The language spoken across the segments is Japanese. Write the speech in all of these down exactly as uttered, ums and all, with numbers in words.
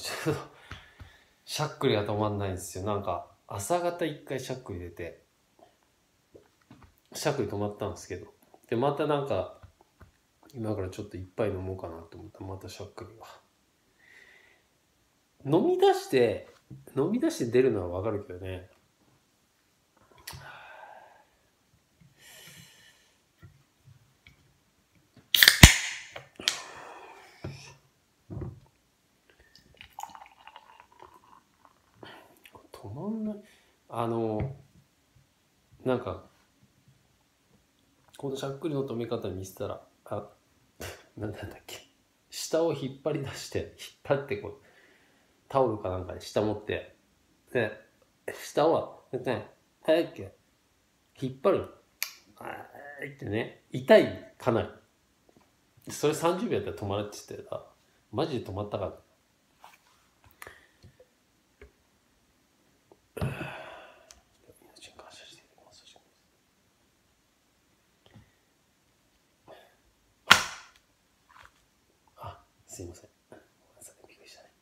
ちょっとしゃっくりが止まんないんですよ。なんか朝方一回しゃっくり出てしゃっくり止まったんですけど、でまたなんか今からちょっと一杯飲もうかなと思ったらまたしゃっくりが飲み出して飲み出して出るのはわかるけどね。止まんない。あのなんかこのしゃっくりの止め方見せたら、あ、なんだっけ、下を引っ張り出して引っ張ってこうタオルかなんかで下持って、で下はね早く引っ張る、あーってね、痛い、かなり。それさんじゅうびょうやったら止まるって言ってた。マジで止まったから。命に感謝しています。あ、すいません。ごめんなさい、びっくりしたね。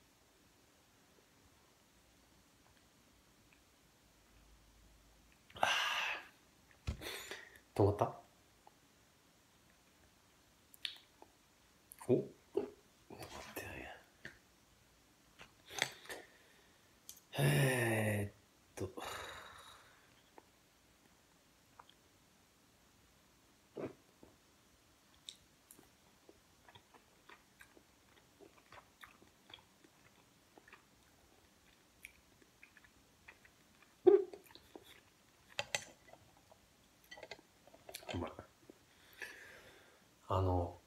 止まった？お？止まってないや。えーっと。うまい。あの、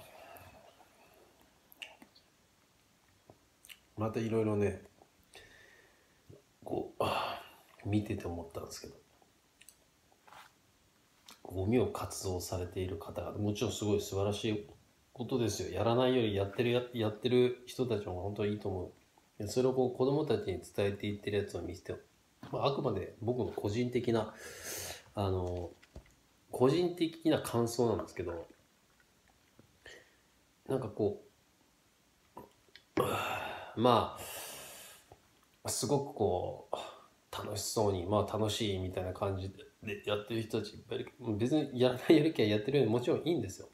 またいろいろね、こう、見てて思ったんですけど、ゴミを活動されている方々、もちろんすごい素晴らしいことですよ。やらないよりやってるや、やってる人たちも本当にいいと思う。それをこう子供たちに伝えていってるやつを見せて、まあ、あくまで僕の個人的な、あの、個人的な感想なんですけど、なんかこう、まあ、すごくこう、楽しそうに、まあ楽しいみたいな感じでやってる人たちいっぱいいる。別にやらないよりきはやってるよりもちろんいいんですよ。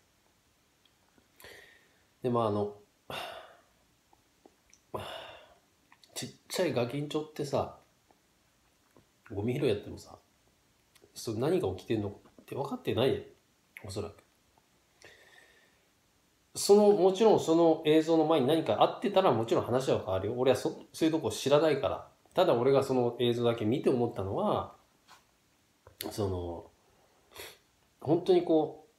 でもあの、ちっちゃいガキンチョってさ、ゴミ拾いやってもさ、それ何が起きてんのって分かってないよ、おそらく。その、もちろんその映像の前に何かあってたらもちろん話は変わるよ。俺はそそういうとこ知らないから。ただ俺がその映像だけ見て思ったのは、その、本当にこ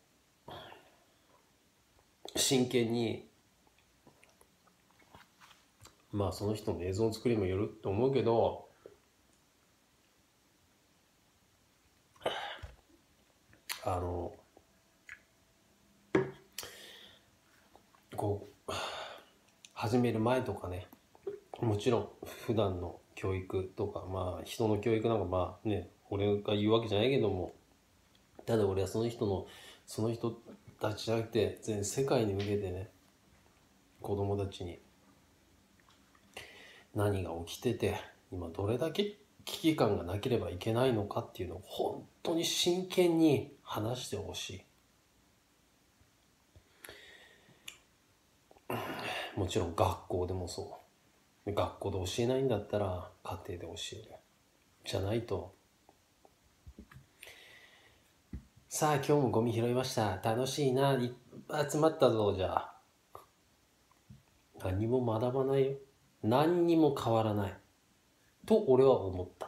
う、真剣に、まあその人の映像の作りもよると思うけど、あの、こう、始める前とかね、もちろん普段の教育とか、まあ人の教育なんかまあね、俺が言うわけじゃないけども、ただ俺はその人の、その人たちじゃなくて、全世界に向けてね、子供たちに何が起きてて、今どれだけ危機感がなければいけないのかっていうのを本当に真剣に話してほしい。もちろん学校でもそう。学校で教えないんだったら家庭で教える。じゃないと、さあ今日もゴミ拾いました。楽しいな。いっぱい集まったぞ。じゃあ。何も学ばないよ。何にも変わらない。と俺は思った。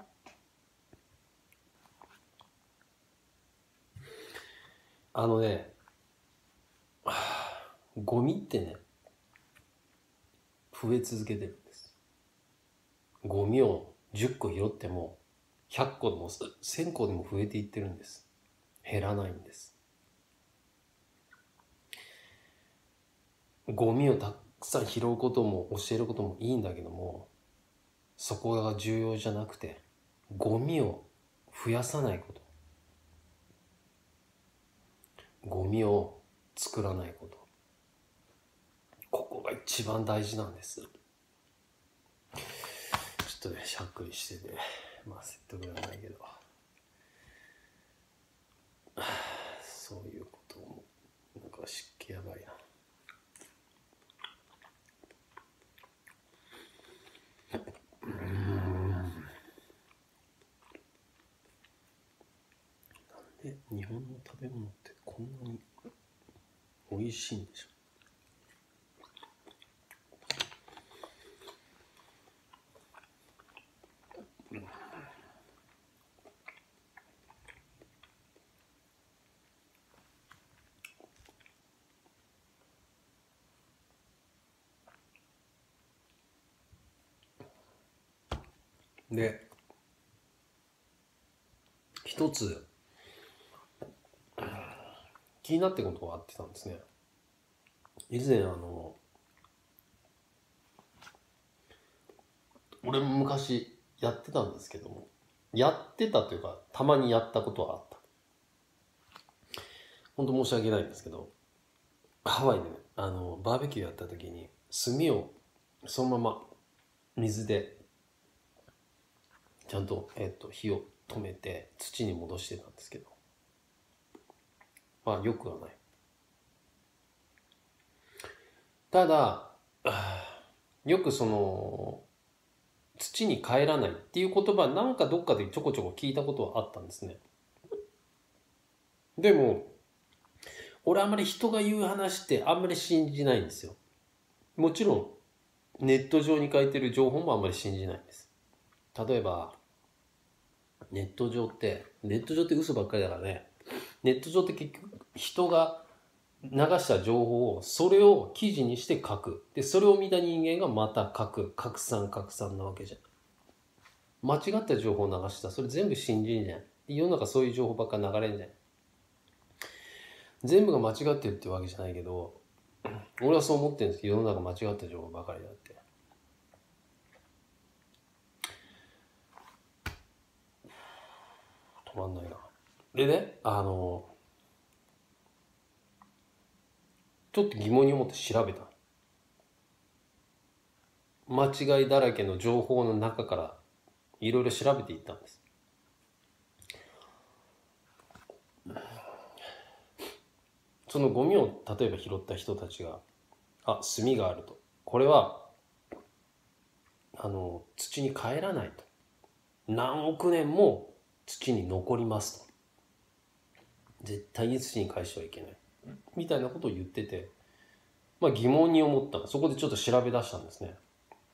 あのね、ゴミってね、増え続けてるんです。ゴミをじゅっこ拾ってもひゃっこでもせんこでも増えていってるんです。減らないんです。ゴミをたくさん拾うことも教えることもいいんだけども、そこが重要じゃなくて、ゴミを増やさないこと、ゴミを作らないこと、ここが一番大事なんです。 ょっとねしゃっくりしてて、まあ説得力ないけど、そういうこともなんか湿気やばいな。で日本の食べ物ってこんなに美味しいんでしょ。で一つ気になってることがあってたんですね。以前あの俺も昔やってたんですけども、やってたというかたまにやったことはあった。本当申し訳ないんですけど、ハワイでねあのバーベキューやった時に炭をそのまま水でちゃんと、えっと、火を止めて土に戻してたんですけど、まあよくはない。ただよくその土に帰らないっていう言葉なんかどっかでちょこちょこ聞いたことはあったんですね。でも俺あんまり人が言う話ってあんまり信じないんですよ。もちろんネット上に書いてる情報もあんまり信じないんです。例えばネット上ってネット上って嘘ばっかりだからね。ネット上って結局人が流した情報をそれを記事にして書く。でそれを見た人間がまた書く。拡散拡散なわけじゃん。間違った情報を流したらそれ全部信じんじゃん。世の中そういう情報ばっか流れんじゃん。全部が間違ってるってわけじゃないけど、俺はそう思ってるんですけど、世の中間違った情報ばかりだって。止まんないな。でね、あのちょっと疑問に思って調べた。間違いだらけの情報の中からいろいろ調べていったんです。そのゴミを例えば拾った人たちが、あ、炭があると、これはあの土に帰らないと、何億年も土に残りますと、絶対に土に返してはいけないみたいなことを言ってて、まあ疑問に思ったの。そこでちょっと調べ出したんですね。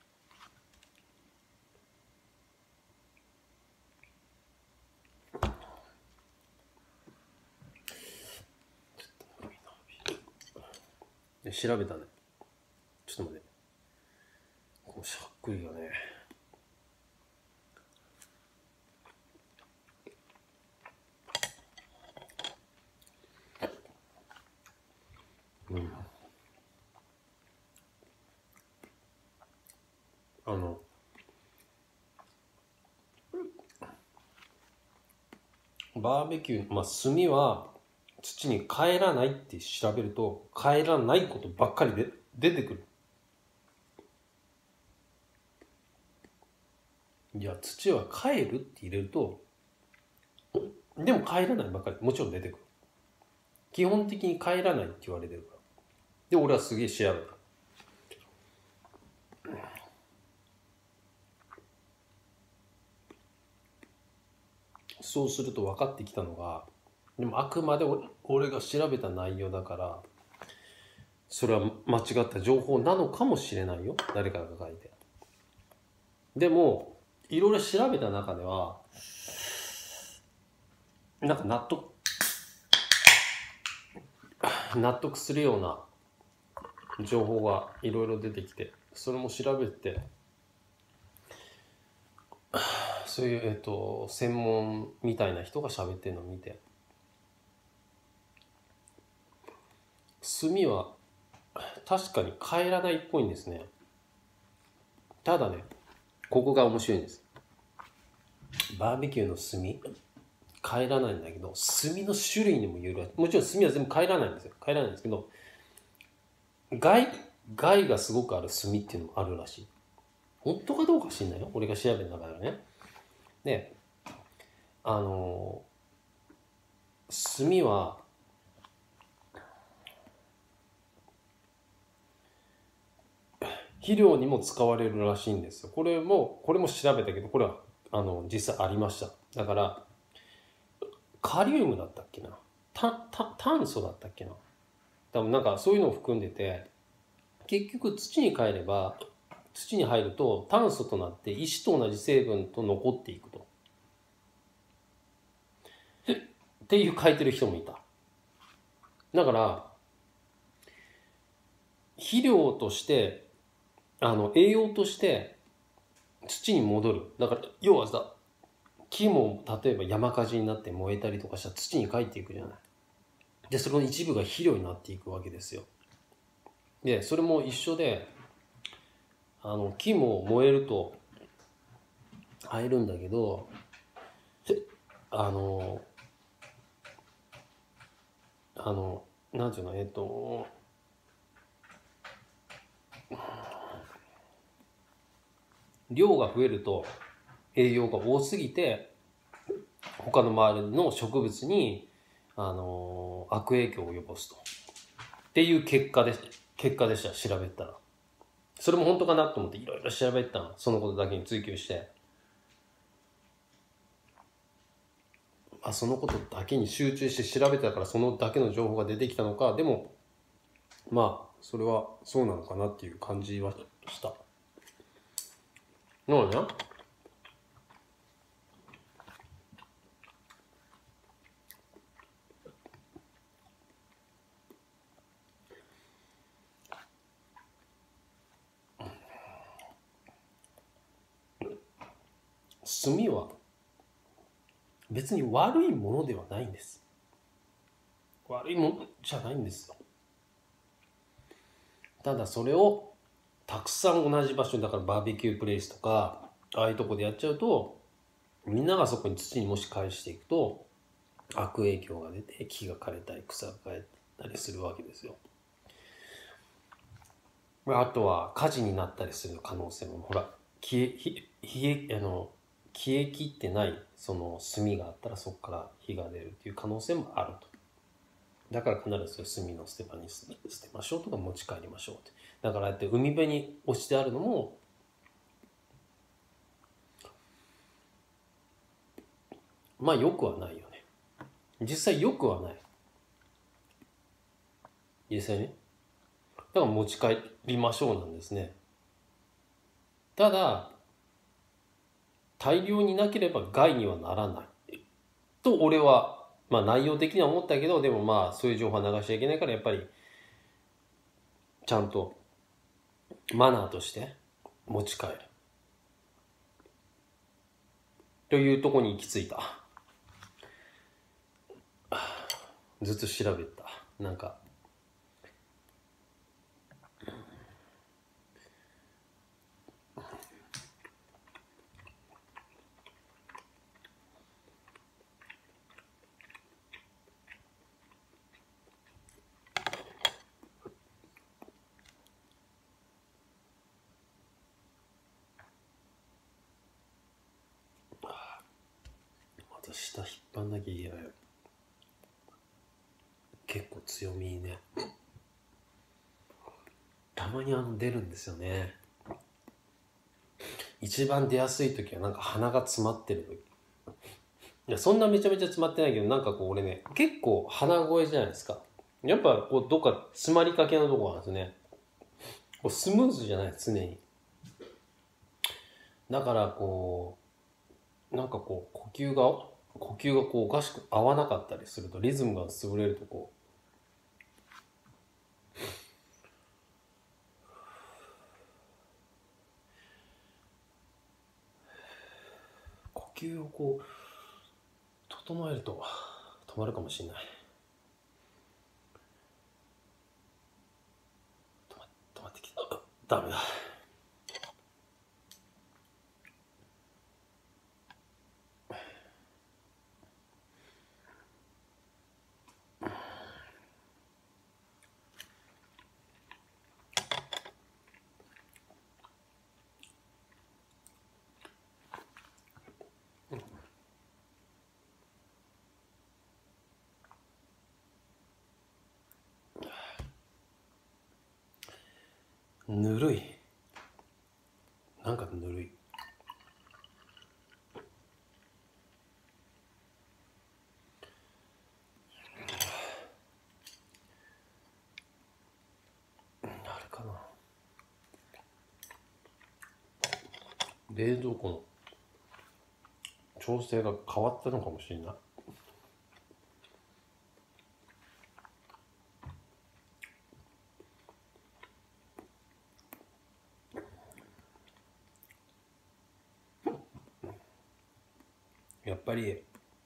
で調べたね。ちょっと待って。このしゃっくりがね。うん。あの、バーベキュー、まあ炭は土に帰らないって調べると帰らないことばっかりで出てくる。いや土は帰るって入れるとでも帰らないばっかりもちろん出てくる。基本的に帰らないって言われてるから。で俺はすげえ調べた。そうすると分かってきたのが、でもあくまで俺が調べた内容だからそれは間違った情報なのかもしれないよ、誰かが書いて。でもいろいろ調べた中ではなんか納得納得するような情報がいろいろ出てきて、それも調べて、そういう、えっと、専門みたいな人が喋ってるのを見て、炭は確かに帰らないっぽいんですね。ただね、ここが面白いんです。バーベキューの炭帰らないんだけど、炭の種類にもよる。もちろん炭は全部帰らないんですよ。帰らないんですけど、害害がすごくある炭っていうのもあるらしい。 本当かどうか知んないよ、俺が調べたからね。で、あの炭は肥料にも使われるらしいんですよ。これもこれも調べたけど、これはあの実際ありました。だからカリウムだったっけな、たた炭素だったっけな、多分なんかそういうのを含んでて、結局土に帰れば、土に入ると炭素となって石と同じ成分と残っていくとっていう書いてる人もいた。だから肥料としてあの栄養として土に戻る。だから要はさ、木も例えば山火事になって燃えたりとかしたら土に帰っていくじゃない。でその一部が肥料になっていくわけですよ。でそれも一緒で、あの木も燃えると入るんだけど、あのあのなんていうの、えっと量が増えると栄養が多すぎて他の周りの植物にあの悪影響を及ぼすとっていう結果で結果でした。調べたらそれも本当かなと思っていろいろ調べたの、そのことだけに追求して、あそのことだけに集中して調べたからそのだけの情報が出てきたのか、でもまあそれはそうなのかなっていう感じはした。なのね、炭は別に悪いものではないんです。悪いものじゃないんですよ。ただそれをたくさん同じ場所だからバーベキュープレイスとかああいうとこでやっちゃうと、みんながそこに土にもし返していくと悪影響が出て木が枯れたり草が枯れたりするわけですよ。あとは火事になったりする可能性も、ほら消えひ冷えあの消えきってないその炭があったらそこから火が出るっていう可能性もあると。だから必ず炭の捨て場に捨てましょうとか持ち帰りましょうって。だからああやって海辺に落ちてあるのもまあよくはないよね。実際よくはない。実際ね。だから持ち帰りましょうなんですね。ただ大量になければ害にはならないと俺はまあ内容的には思ったけど、でもまあそういう情報は流しちゃいけないから、やっぱりちゃんとマナーとして持ち帰るというところに行き着いた。ずっと調べた。なんかまた下引っ張んなきゃいけない。結構強みにね、たまにあの出るんですよね。一番出やすい時はなんか鼻が詰まってる時。いやそんなめちゃめちゃ詰まってないけど、なんかこう俺ね結構鼻声じゃないですか。やっぱこうどっか詰まりかけのところなんですね。こうスムーズじゃない常に。だからこうなんかこう呼吸が呼吸がこうおかしく合わなかったりすると、リズムが潰れるとこう呼吸をこう整えると止まるかもしれない。止ま止まってきた。ダメだ。 ぬるい、なんかぬるい。あれかな、冷蔵庫の調整が変わったのかもしれない。やっぱり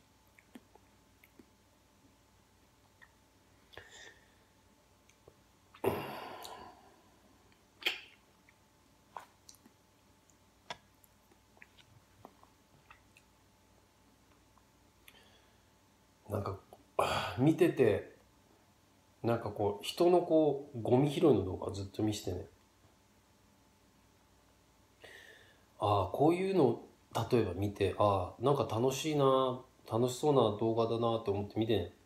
なんか見てて、なんかこう人のこうゴミ拾いの動画をずっと見してね、ああこういうの例えば見て、ああなんか楽しいな、楽しそうな動画だなって思って見てね、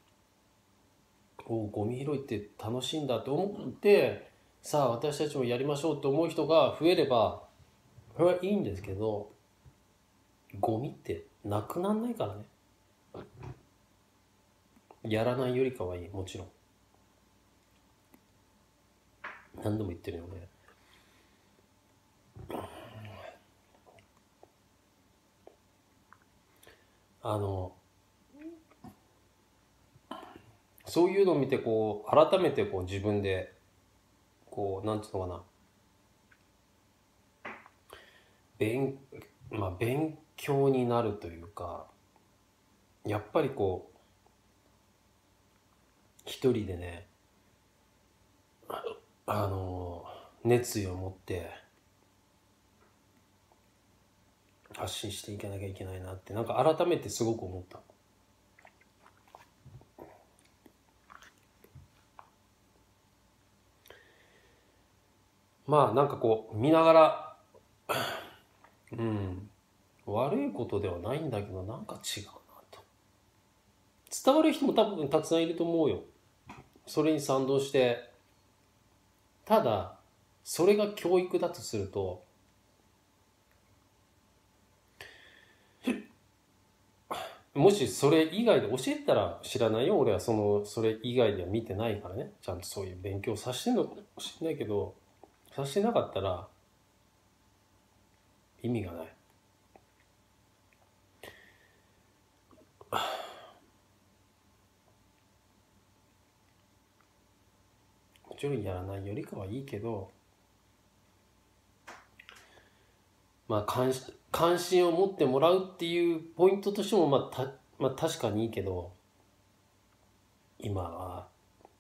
おゴミ拾いって楽しいんだって思って、さあ私たちもやりましょうって思う人が増えればそれはいいんですけど、ゴミってなくなんないからね。やらないよりかはいい、もちろん。何度も言ってるよね。あのそういうのを見てこう改めてこう自分でこうなんていうのかな、勉まあ勉強になるというか、やっぱりこう一人でね、あの熱意を持って発信していかなきゃいけないなって、なんか改めてすごく思った。まあなんかこう見ながらうん悪いことではないんだけど、なんか違うなと。伝わる人も多分たくさんいると思うよ、それに賛同して。ただそれが教育だとすると、もしそれ以外で教えたら知らないよ、俺はそのそれ以外では見てないからね。ちゃんとそういう勉強させてんのかもしれないけど、させてなかったら意味がない。もちろんやらないよりかはいいけど、まあ関心関心を持ってもらうっていうポイントとしてもまあた、まあ、確かにいいけど、今は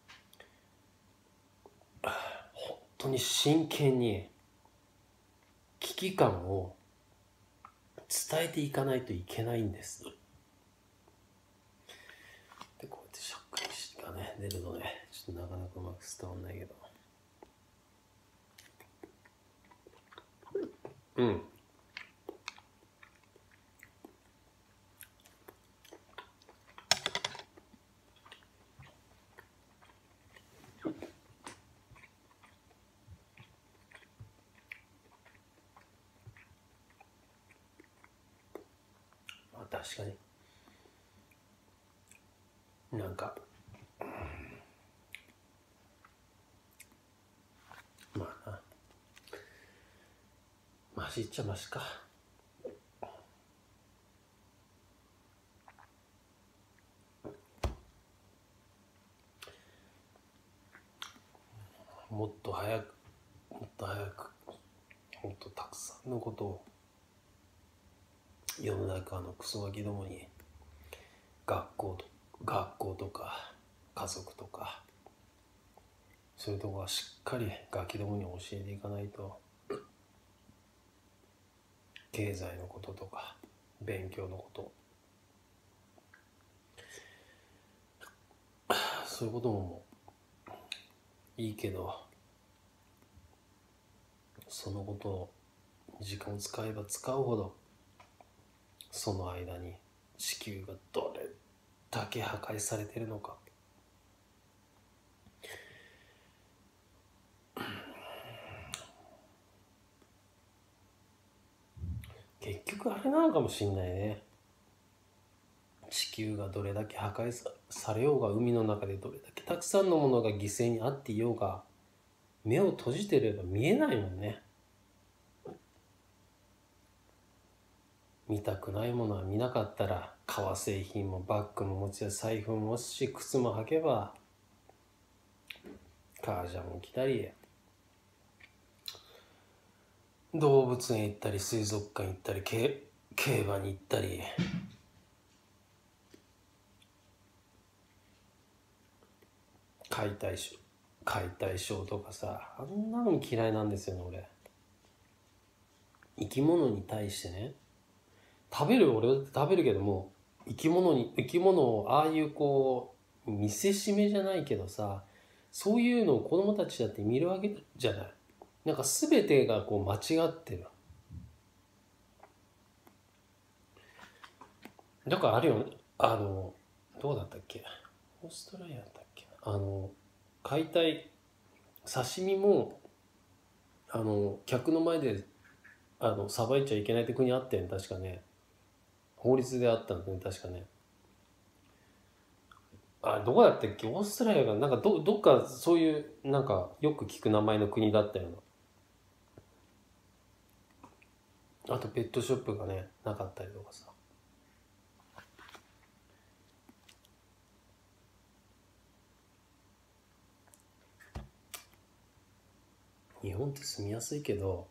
本当に真剣に危機感を伝えていかないといけないんです。でこうやってしゃっくりがね出るので、ちょっとなかなかうまく伝わんないけど、うん。まあ確かになんかまあな、マシっちゃマシか。もっと早くもっと早くもっとたくさんのことを世の中のクソガキどもに、学校と学校とか家族とかそういうとこはしっかりガキどもに教えていかないと、経済のこととか勉強のこと、そういうこともいいけど、そのことを時間を使えば使うほど、その間に地球がどれだけ破壊されているのか。 結局あれなのかもしんないね。地球がどれだけ破壊さされようが、海の中でどれだけたくさんのものが犠牲にあっていようが、目を閉じてれば見えないもんね。見たくないものは見なかったら、革製品もバッグも持ちや財布も持つし、靴も履けば革ジャンも着たり、動物園行ったり、水族館行ったり、け競馬に行ったり、解体ショー解体ショーとかさ、あんなの嫌いなんですよね、俺。生き物に対してね、食べる俺は食べるけども、生き物に生き物をああいうこう見せしめじゃないけどさ、そういうのを子供たちだって見るわけじゃない。なんか全てがこう間違ってる。だからあるよね、あのどうだったっけ、オーストラリアだったっけ、あの解体刺身もあの客の前であのさばいちゃいけないって国あったよね、確かね。法律であったんだね、確かね。あ、どこだったっけ、オーストラリアがなんか ど, どっかそういうなんかよく聞く名前の国だったような。あとペットショップがねなかったりとかさ。日本って住みやすいけど、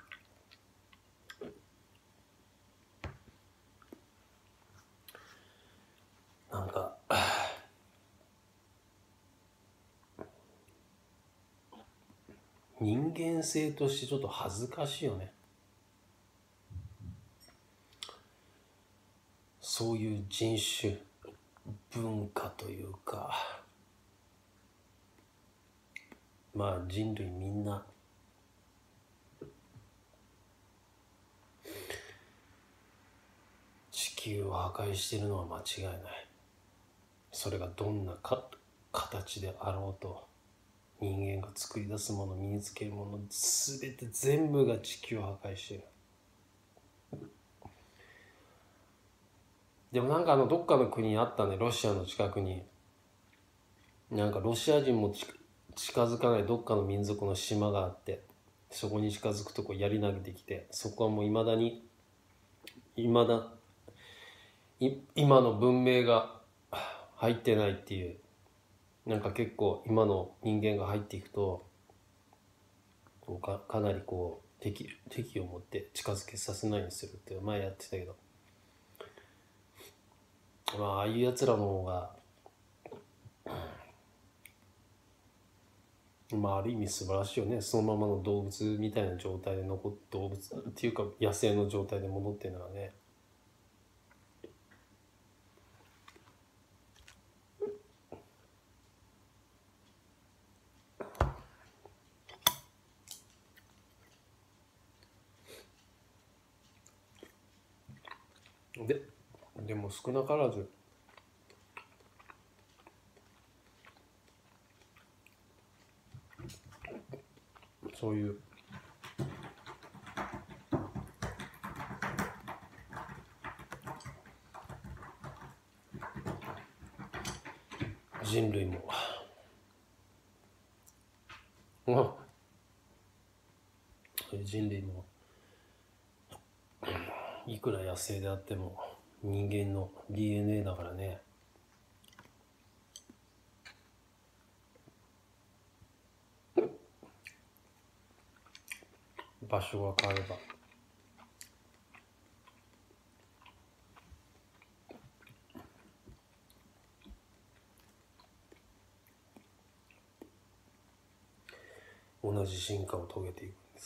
なんか人間性としてちょっと恥ずかしいよね。そういう人種文化というか、まあ人類みんな地球を破壊しているのは間違いない。それがどんなか形であろうと、人間が作り出すもの、身につけるもの、全て全部が地球を破壊している。でもなんかあのどっかの国にあったね、ロシアの近くになんかロシア人も近づかないどっかの民族の島があって、そこに近づくとこう槍投げてきて、そこはもういまだにいまだい今の文明が入ってないっていう、なんか結構今の人間が入っていくとか, かなりこう敵敵を持って近づけさせないようにするって前やってたけど、まあああいうやつらの方がまあある意味素晴らしいよね。そのままの動物みたいな状態で残っ動物っていうか野生の状態で戻ってるのはね。ででも少なからずそういう人類も人類もいくら野生であっても人間の ディーエヌエー だからね。場所が変われば同じ進化を遂げていくんです。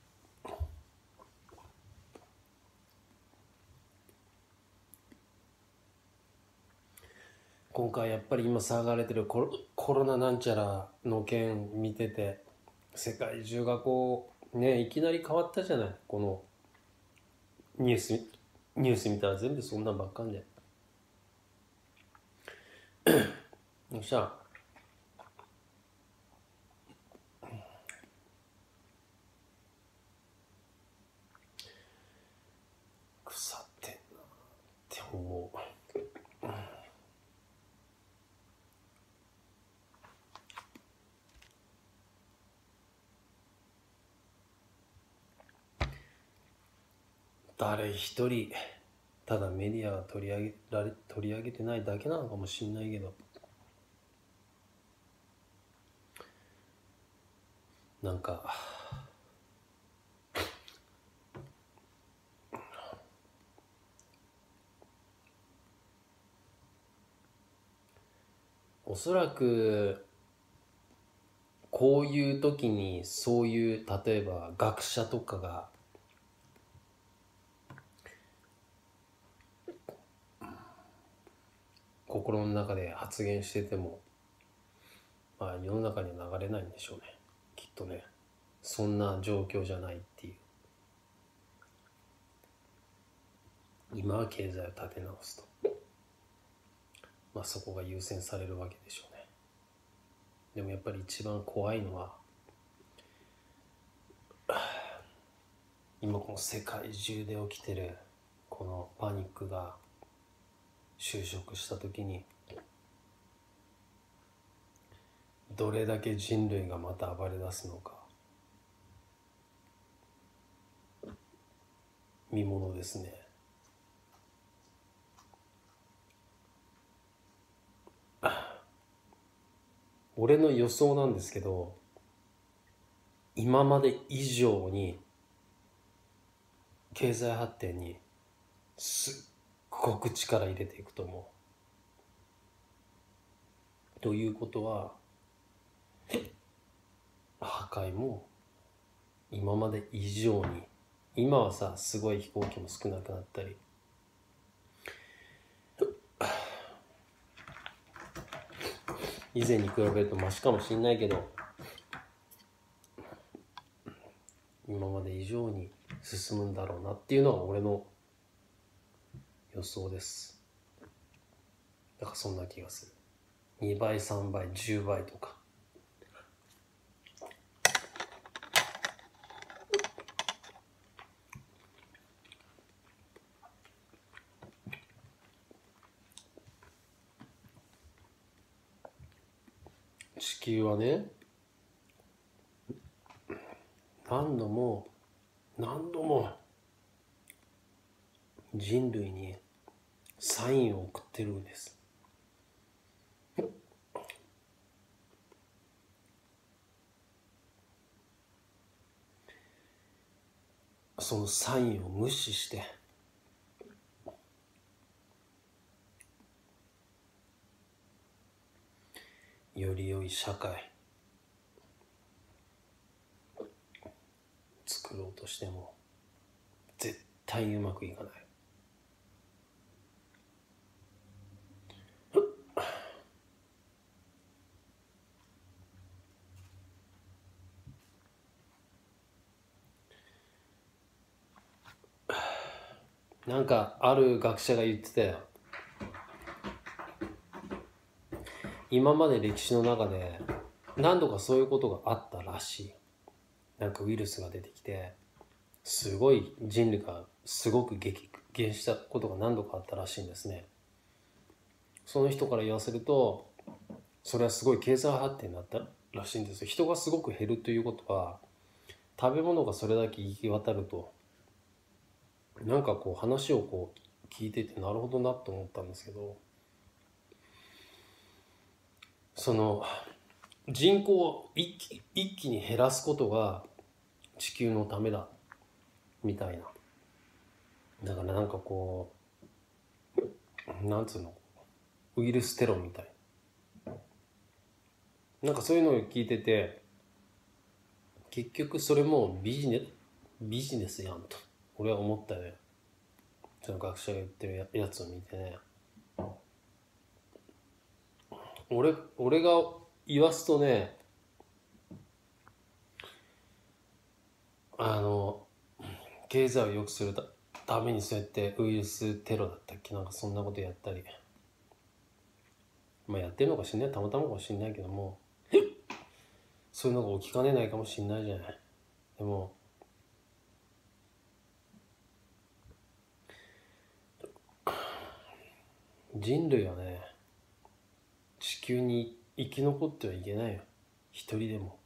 今回やっぱり今騒がれてるコロ、コロナなんちゃらの件見てて、世界中がこうねいきなり変わったじゃない。このニュースニュース見たら全部そんなんばっかんでそしたら誰一人ただメディアが取り上げられ取り上げてないだけなのかもしれないけど、なんかおそらくこういう時にそういう例えば学者とかが心の中で発言してても、まあ、世の中には流れないんでしょうね、きっとね。そんな状況じゃないっていう。今は経済を立て直すと、まあそこが優先されるわけでしょうね。でもやっぱり一番怖いのは、今この世界中で起きてるこのパニックが収束した時に、どれだけ人類がまた暴れ出すのか、見ものですね。俺の予想なんですけど、今まで以上に経済発展にすっごく力入れていくと思う。ということは、破壊も今まで以上に、今はさすごい飛行機も少なくなったり、以前に比べるとマシかもしれないけど、今まで以上に進むんだろうなっていうのが俺の予想です。だからそんな気がする。にばいさんばいじゅうばいとか。地球はね、何度も何度も人類にサインを送ってるんです。そのサインを無視してより良い社会作ろうとしても絶対うまくいかない。なんかある学者が言ってたよ。今まで歴史の中で何度かそういうことがあったらしい。なんかウイルスが出てきて、すごい人類がすごく激減したことが何度かあったらしいんですね。その人から言わせると、それはすごい経済発展になったらしいんですよ。人がすごく減るということは、食べ物がそれだけ行き渡ると、なんかこう話をこう聞いててなるほどなと思ったんですけど、その人口を一気一気に減らすことが地球のためだみたいな。だからなんかこう、なんつうの、ウイルステロみたいな、なんかそういうのを聞いてて、結局それもビジネビジネスやんと俺は思ったよね。その学者が言ってるやつを見てね、俺俺が言わすとね、あの経済を良くするためにそうやってウイルステロだったっけ、なんかそんなことやったり、まあやってるのかしんない、たまたまかもしんないけども、そういうのが起きかねないかもしんないじゃない。でも人類はね、地球に生き残ってはいけないよ、一人でも。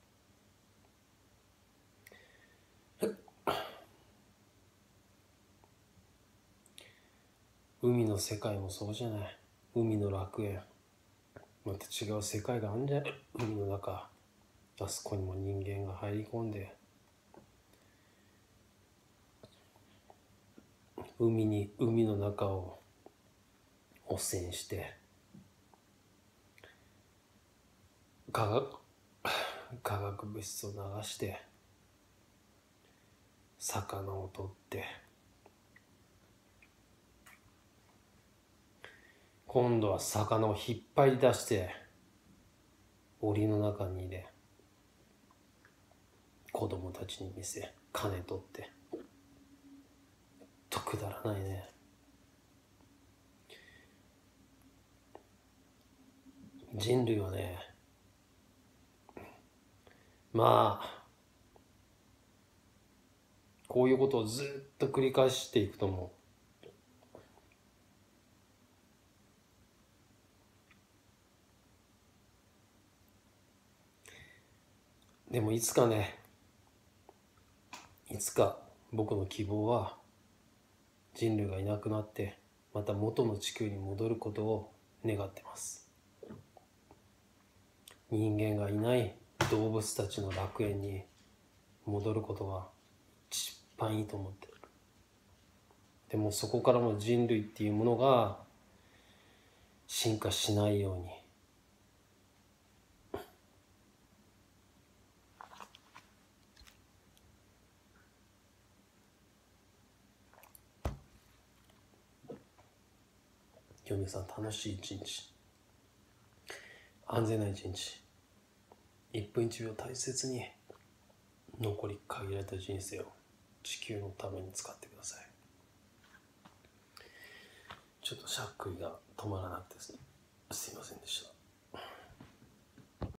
海の世界もそうじゃない。海の楽園、また違う世界があるんじゃない。海の中、あそこにも人間が入り込んで、海に海の中を汚染して化学化学物質を流して魚を取って、今度は魚を引っ張り出して檻の中に入れ、子供たちに見せ金取って、とくだらないね。人類はね、まあこういうことをずっと繰り返していくと思う。でもいつかね、いつか僕の希望は人類がいなくなってまた元の地球に戻ることを願ってます。人間がいない動物たちの楽園に戻ることが一番いいと思ってる。でもそこからも人類っていうものが進化しないように、皆さん楽しい一日、安全な一日、一分一秒大切に残り限られた人生を地球のために使ってください。ちょっとしゃっくりが止まらなくてすいませんでした。